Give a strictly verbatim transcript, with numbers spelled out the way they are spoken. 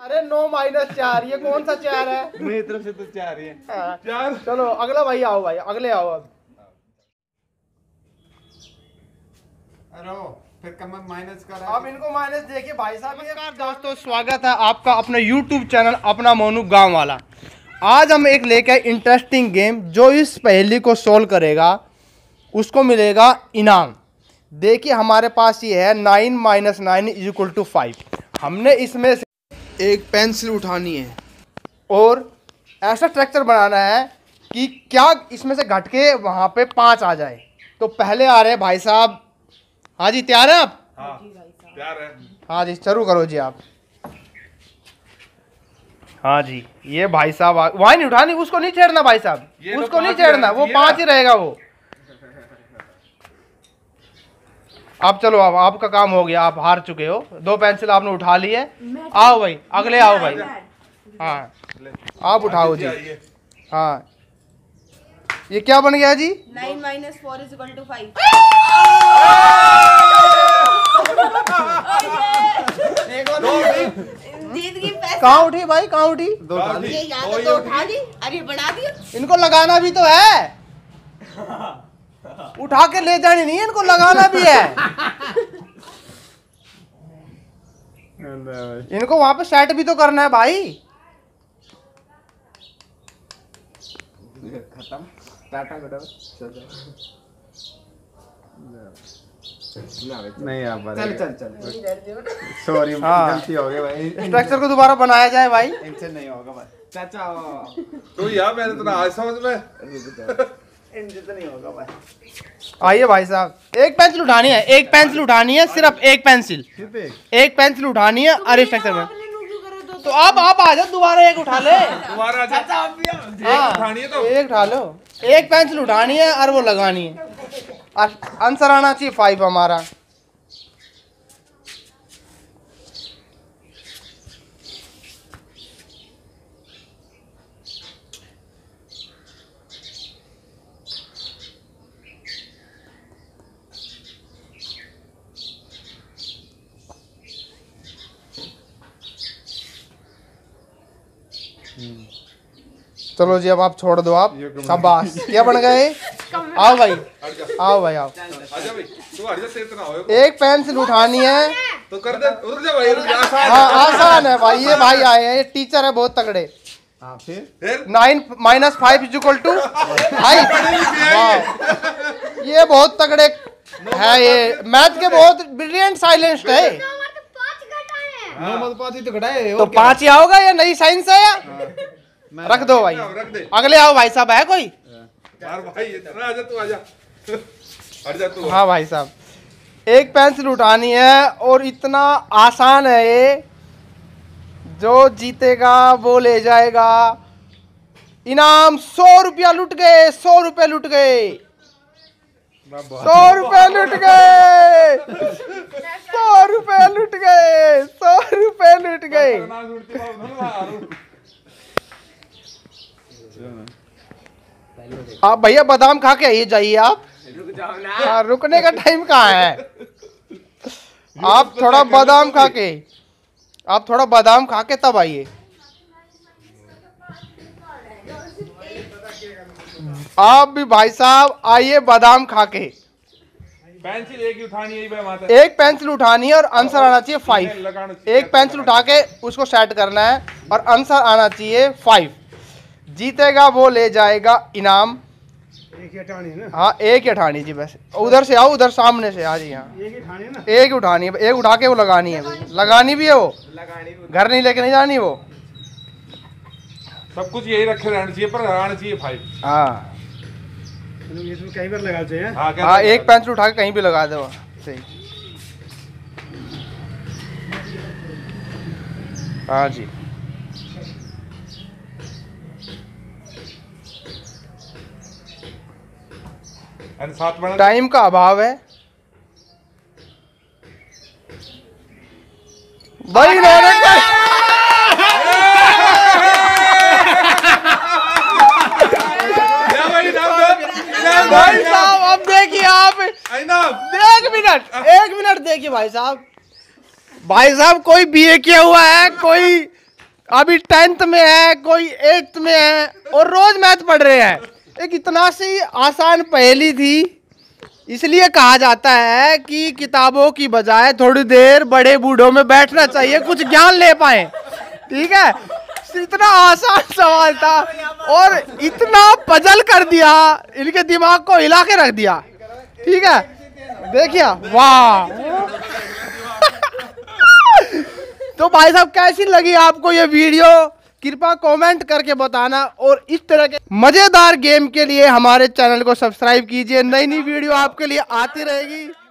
अरे नौ माइनस चार, ये कौन सा चार है? मेरी तरफ से तो चार ही है। चार। चलो अगला भाई आओ, भाई अगले आओ अब। अरे फिर कम माइनस कर। अब इनको माइनस देखिए भाई साहब। नमस्कार दोस्तों, स्वागत है आपका अपना यूट्यूब चैनल अपना मोनू गांव वाला। आज हम एक लेके आए इंटरेस्टिंग गेम। जो इस पहेली को सोल्व करेगा उसको मिलेगा इनाम। देखिए हमारे पास ये है nine minus nine is equal to five. हमने इसमें से एक पेंसिल उठानी है और ऐसा स्ट्रक्चर बनाना है कि क्या इसमें से घट के वहाँ पे पाँच आ जाए। तो पहले आ रहे हैं भाई साहब। हाँ जी, तैयार है आप? हाँ तैयार है। हाँ जी, शुरू करो जी आप। हाँ जी, ये भाई साहब वहाँ नहीं उठानी, उसको नहीं छेड़ना भाई साहब, उसको नहीं छेड़ना, वो पाँच ही रहेगा वो। अब चलो, अब आपका काम हो गया, आप हार चुके हो। दो पेंसिल आपने उठा ली है। आओ भाई, अगले आओ भाई। हाँ आप उठाओ जी। हाँ ये क्या बन गया जी? Nine minus four is equal to five. कहाँ उठी भाई, कहाँ उठी? ये याद तो उठा दी, अरे बना दिया। इनको लगाना भी तो है, उठा के ले जानी नहीं है, इनको लगाना भी है। इनको वहां पे सेट भी तो करना है भाई। खत्म। टाटा नहीं आप चल चल चल सॉरी, गलती हो गई भाई। स्ट्रक्चर को दोबारा बनाया जाए भाई। इनसे नहीं होगा भाई। चाचा तो यार मैंने तो आज समझ में इनसे तो नहीं होगा भाई। आइए भाई साहब, एक पेंसिल उठानी है, एक पेंसिल उठानी है, सिर्फ एक पेंसिल, एक पेंसिल उठानी है। अरे स्ट्रक्चर में तो आप आप आ जाओ, दोबारा एक उठा ले। दोबारा चाचा आप भी हाँ, उठानी है तो एक उठा लो। एक पेंसिल उठानी है और वो लगानी है। आंसर आना चाहिए फाइव हमारा। चलो जी, अब आप छोड़ दो। आप शाबाश, क्या बन गए? आओ भाई, आओ भाई, आओ। आजा भाई, तू हट जा, तेरे ना होए। एक पेंसिल उठानी है तो कर दे, रुक जा भाई, रुक जा। आसान हाँ आसान है भाई। ये भाई आए हैं, ये टीचर है बहुत तगड़े। हाँ फिर फिर nine minus five is equal to five. ये बहुत तगड़े है, ये मैथ के बहुत ब्रिलियंट साइलेंस्ट है। तो पांच ही आओगा या नई साइंस है या? रख दो भाई, अगले आओ भाई साहब। है कोई? भाई आजा, तू आजा, हट जा तू। हाँ भाई साहब, एक पेंसिल उठानी है और इतना आसान है ये, जो जीतेगा वो ले जाएगा इनाम। सौ रुपया लुट गए, सौ रुपये लुट गए, सौ रुपये लुट गए, सौ रुपये लुट गए, सौ रुपये लुट गए। आप भैया बादाम खा के आइए जाइए आप। हाँ, रुकने का टाइम कहाँ है? आप थोड़ा बादाम खा के, आप थोड़ा बादाम खा के तब आइए। आप भी भाई साहब आइए बादाम खा के। पेंसिल एक ही उठानी है, एक पेंसिल उठानी है और आंसर आना चाहिए फाइव। एक पेंसिल उठा के उसको सेट करना है और आंसर आना चाहिए फाइव। जीतेगा वो ले जाएगा इनाम। एक ही उठानी है ना? हाँ एक ही उठानी जी, बस उधर से आओ, उधर सामने से आ जी। हाँ एक ही उठानी है ना? एक ही उठानी है, एक उठा के वो लगानी है, लगानी भी है वो, घर नहीं लेके नहीं जानी वो। सब कुछ यही रखे रहना चाहिए, पर आना चाहिए फाइव। हाँ इसमें कहीं पर लगा चाहिए। हाँ, हाँ एक पेंसिल उठा के कहीं भी लगा दो। सही। हाँ जी, टाइम का अभाव है भाई। भाई साहब अब देखिए आप, एक मिनट एक मिनट देखिए भाई साहब। भाई साहब कोई बीए किया हुआ है, कोई अभी टेंथ में है, कोई एट्थ में है और रोज मैथ पढ़ रहे हैं। एक इतना सी आसान पहेली थी, इसलिए कहा जाता है कि किताबों की बजाय थोड़ी देर बड़े बूढ़ों में बैठना चाहिए, कुछ ज्ञान ले पाए। ठीक है, इतना आसान सवाल था और इतना पजल कर दिया, इनके दिमाग को हिला के रख दिया। ठीक है, देखिए, वाह। तो भाई साहब कैसी लगी आपको ये वीडियो, कृपया कमेंट करके बताना और इस तरह के मजेदार गेम के लिए हमारे चैनल को सब्सक्राइब कीजिए। नई नई वीडियो आपके लिए आती रहेगी।